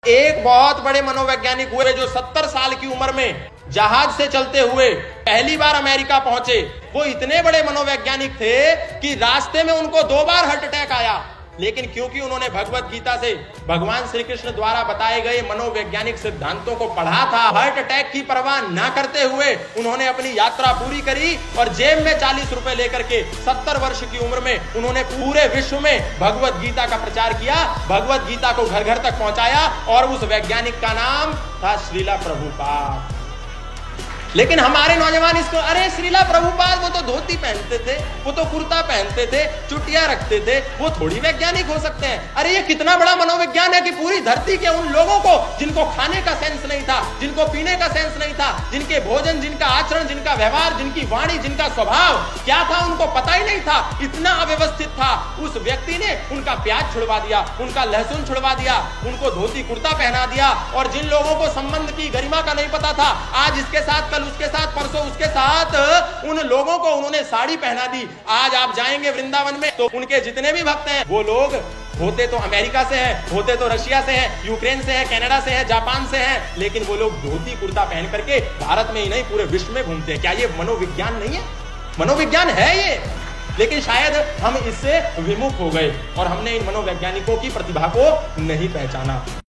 एक बहुत बड़े मनोवैज्ञानिक हुए जो 70 साल की उम्र में जहाज से चलते हुए पहली बार अमेरिका पहुंचे। वो इतने बड़े मनोवैज्ञानिक थे कि रास्ते में उनको 2 बार हार्ट अटैक आया, लेकिन क्योंकि उन्होंने भगवत गीता से भगवान श्री कृष्ण द्वारा बताए गए मनोवैज्ञानिक सिद्धांतों को पढ़ा था, हार्ट अटैक की परवाह ना करते हुए उन्होंने अपनी यात्रा पूरी करी और जेब में 40 रुपए लेकर के 70 वर्ष की उम्र में उन्होंने पूरे विश्व में भगवत गीता का प्रचार किया, भगवत गीता को घर घर तक पहुंचाया और उस वैज्ञानिक का नाम था श्रीला प्रभुपाद। लेकिन हमारे नौजवान इसको, अरे श्रीला प्रभुपाद वो तो धोती पहनते थे, वो तो कुर्ता पहनते थे, चुटिया रखते थे, वो थोड़ी वैज्ञानिक हो सकते हैं। अरे ये कितना बड़ा मनोविज्ञान है कि पूरी धरती के उन लोगों को जिनको खाने का सेंस नहीं था, जिनको पीने का सेंस नहीं था, जिनके भोजन, जिनका आचरण, जिनका व्यवहार, जिनकी वाणी, जिनका स्वभाव क्या था उनको पता ही नहीं था, इतना अव्यवस्थित था, उस व्यक्ति ने उनका प्याज छुड़वा दिया, उनका लहसुन छुड़वा दिया, उनको धोती कुर्ता पहना दिया। और जिन लोगों को संबंध की गरिमा का नहीं पता था, आज इसके साथ, उसके साथ, परसों उसके साथ, उन लोगों को उन्होंने साड़ी पहना दी। आज आप जाएंगे वृंदावन में तो उनके जितने भी भक्त हैं वो लोग होते तो अमेरिका से हैं, होते तो रशिया से हैं, यूक्रेन से हैं, कनाडा से हैं, जापान से हैं, लेकिन वो लोग धोती कुर्ता पहन करके भारत में ही नहीं पूरे विश्व में घूमते हैं। क्या ये मनोविज्ञान नहीं है? मनोविज्ञान है ये, लेकिन शायद हम इससे विमुख हो गए और हमने इन मनोवैज्ञानिकों की प्रतिभा को नहीं पहचाना।